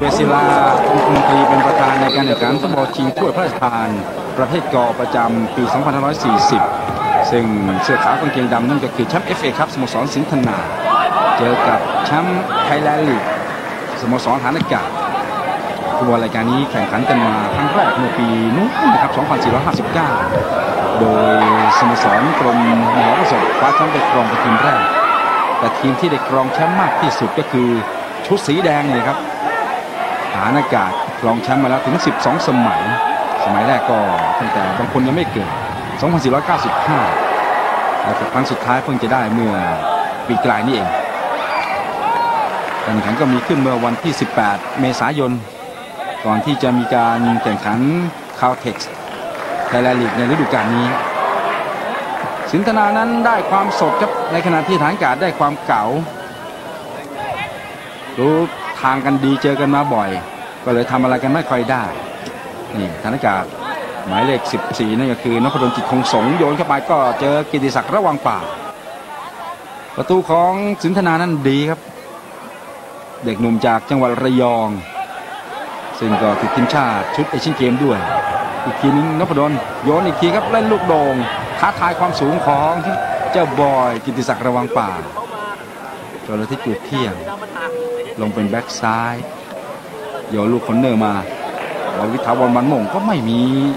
เวศิลาองคมนตรีเป็นประธานในการแข่งขันฟุตบอลชิงถ้วยพระราชทานประเภทกประจำปี 2540 ซึ่งเสื้อขาวกางเกงดำนั่นก็คือแชมป์ FA ครับสโมสรสินธนาเจอกับแชมป์ไทยแลนด์ลีกสโมสรฐานอากาศฟุตบอลรายการนี้แข่งขันกันมาครั้งแรกเมื่อปีนู้นนะครับ 2459 โดยสโมสรกรมมหรสพคว้าแชมป์ไปครองเป็นทีมแรกแต่ทีมที่ได้ครองแชมป์มากที่สุดก็คือชุดสีแดงนี่ครับฐานอากาศครองแชมป์มาแล้วถึง12 สมัยแรกก็ตั้งแต่บางคนยังไม่เกิด 2495 แล้วครั้งสุดท้ายเพิ่งจะได้เมื่อปีกลายนี่เองการแข่งขันก็มีขึ้นเมื่อวันที่ 18 เมษายนก่อนที่จะมีการแข่งขันคาวเท็กซ์ไทยแลนด์ลีกในฤดูกาลนี้สินธนานั้นได้ความสดครับในขณะที่ฐานอากาศได้ความเก๋ารู้ทางกันดีเจอกันมาบ่อยก็เลยทำอะไรกันไม่ค่อยได้นี่ฐานอากาศหมายเลข 14 นั่นก็คือนพดลจิตคงสงโยนเข้าไปก็เจอกิติศักดิ์ระวังป่าประตูของสินธนานั้นดีครับเด็กหนุ่มจากจังหวัดระยองซึ่งก็ติดทีมชาติชุดเอเชียนเกมด้วยอีกทีนึงนพดลโยนอีกทีครับเล่นลูกโด่งท้าทายความสูงของเจ้าบอยกิติศักดิ์ระวังป่าจนที่จุดเที่ยงลงเป็นแบ็กซ้ายโยนลูกคอนเนอร์มาวิทาวรมันมงก็ไม่มี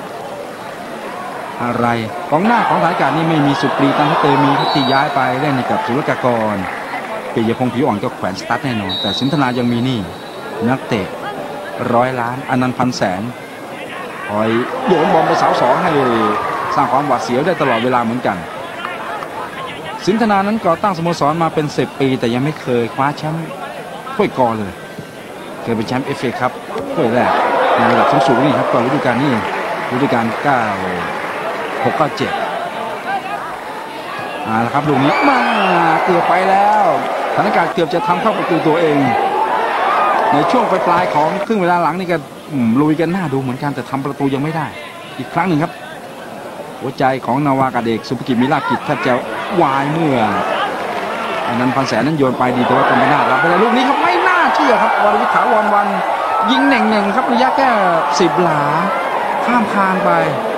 อะไรกองหน้าของฐานอากาศนี่ไม่มีสุปรีตันทัตเตมีที่ย้ายไปเล่นกับสุรกากรปิยพงษ์ผิวอ่อนก็แขวนสตาร์ทแน่นอนแต่สินธนายังมีนี่นักเตะ100 ล้านอนันต์ พันแสนคอยโยนบอลไปเสาสองให้สร้างความหวาดเสียวได้ตลอดเวลาเหมือนกันสินธนานั้นก่อตั้งสโมสรมาเป็น10 ปีแต่ยังไม่เคยคว้าแชมป์ถ้วยกอเลยเคยเป็นแชมป์ FA ครับถ้วยแรกในระดับสูงนี่ครับก่อนฤดูกาลนี้ฤดูกาล96-97แล้วครับลูกนี้มาเกือบไปแล้วฐานอากาศเกือบจะทำเข้าประตูตัวเองในช่วงปลายของครึ่งเวลาหลังนี่ก็ลุยกันหน้าดูเหมือนกันแต่ทำประตูยังไม่ได้อีกครั้งหนึ่งครับหัวใจของนาวากาเดกสุภกิจมิลาภกิจแทบจะวายเมื่ออันนั้นพันแสนนั้นโยนไปดีแต่ว่าเป็นไม่น่ารับไปเลยลูกนี้ครับไม่น่าเชื่อครับวรวิทย์ถาวรวันยิงเน่งๆครับระยะแค่10 หลาข้ามคานไป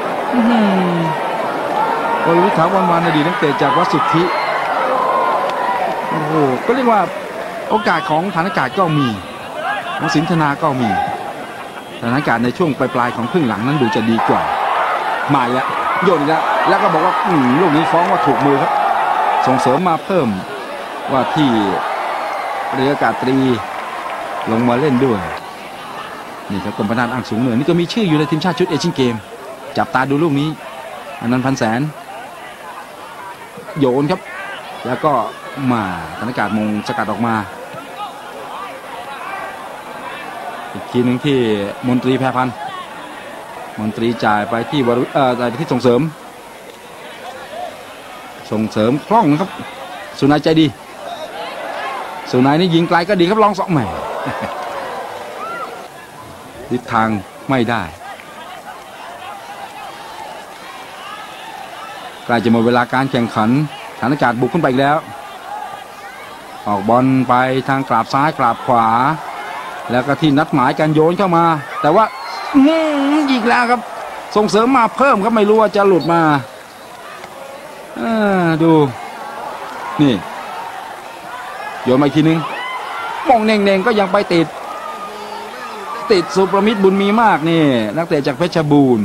วรวิทย์ถาวรวันอดีตนักเตะจากวัดสุทธิโอ้โหก็เรียกว่าโอกาสของฐานอากาศก็มีของสินธนาก็มีฐานอากาศในช่วงปลายๆของครึ่งหลังนั้นดูจะดีกว่ามาแล้วโยนแล้วก็บอกว่าลูกนี้ฟ้องว่าถูกมือครับส่งเสริมมาเพิ่มว่าที่เรืออากาศตรีลงมาเล่นด้วยนี่ครับกรมพนันอ่างสูงเหนือนี่ก็มีชื่ออยู่ในทีมชาติชุดเอเชียนเกมจับตาดูลูกนี้อนันต์ พันแสนโยนครับแล้วก็มาฐานอากาศมงสกัดออกมาอีกทีหนึ่งที่มนตรีแพรพันธ์มนตรีจ่ายไปที่จ่ายไปที่ส่งเสริมคล่องนะครับสุนัยใจดีสุนัยนี่ยิงไกลก็ดีครับลองสองแหม่ทิศทางไม่ได้ใกล้จะหมดเวลาการแข่งขันฐานอากาศบุกขึ้นไปอีกแล้วออกบอลไปทางกราบซ้ายกราบขวาแล้วก็ที่นัดหมายการโยนเข้ามาแต่ว่ายิงแล้วครับส่งเสริมมาเพิ่มครับไม่รู้ว่าจะหลุดมาดูนี่โยนมาอีกทีนึงมองเน่งๆก็ยังไปติดสุประมิตรบุญมีมากนี่นักเตะจากเพชรบูรณ์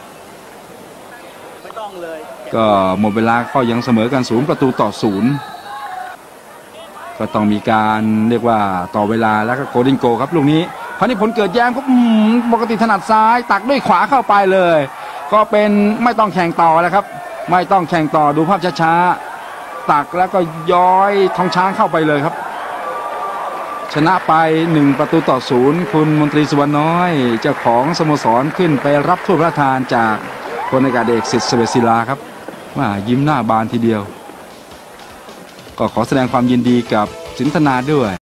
ก็หมดเวลาก็ยังเสมอกัน0-0ก็ต้องมีการเรียกว่าต่อเวลาแล้วก็โกลเด้นโกลครับลูกนี้พานิพนธ์เกิดแย้มครับปกติถนัดซ้ายตักด้วยขวาเข้าไปเลยก็เป็นไม่ต้องแข่งต่อแล้วครับไม่ต้องแข่งต่อดูภาพช้าๆตักแล้วก็ย้อยทองช้างเข้าไปเลยครับชนะไป1-0คุณมนตรีสุวรรณน้อยเจ้าของสโมสรขึ้นไปรับถ้วยพระราชทานจากพลอากาศเอกสิทธิ์เสวตศิลาครับว่ายิ้มหน้าบานทีเดียวก็ขอแสดงความยินดีกับสินธนาด้วย